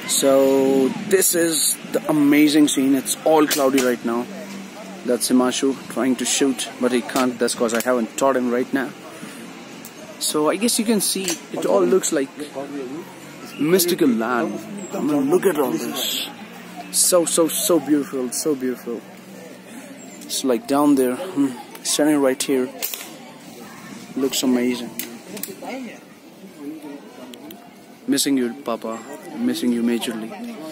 So this is the amazing scene. It's all cloudy right now. That's Himashu trying to shoot, but he can't. That's because I haven't taught him right now. So I guess you can see it all looks like mystical land. I mean, look at all this. So beautiful, so beautiful. It's like down there, standing right here. Looks amazing. Missing you, Papa. Missing you majorly.